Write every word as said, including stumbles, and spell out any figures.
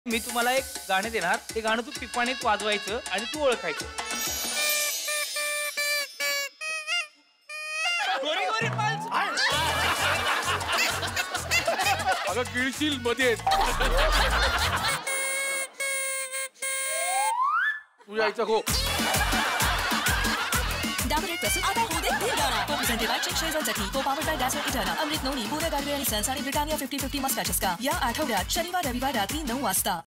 मी तुम्हाला एक गाणं देणार, ते गाणं तू टिपाणीत वाजवायचं आणि तू ओळखायचं. गोरी गोरी पाल अगं गिळशील मध्ये तू यायचं हो. डाबरेट प्रस्तुत आता होऊ दे तीन गाणं. को प्रेझेंटेड बाय चेक शेजर जकी. को पावर्ड बाय गॅस इटाना. अमृत नोनी, बुरा गारवे आणि सन्स आणि ब्रिटानिया फिफ्टी फिफ्टी मस्का चस्का. या आठवड्यात शनिवार रविवार रात्री नऊ वाजता.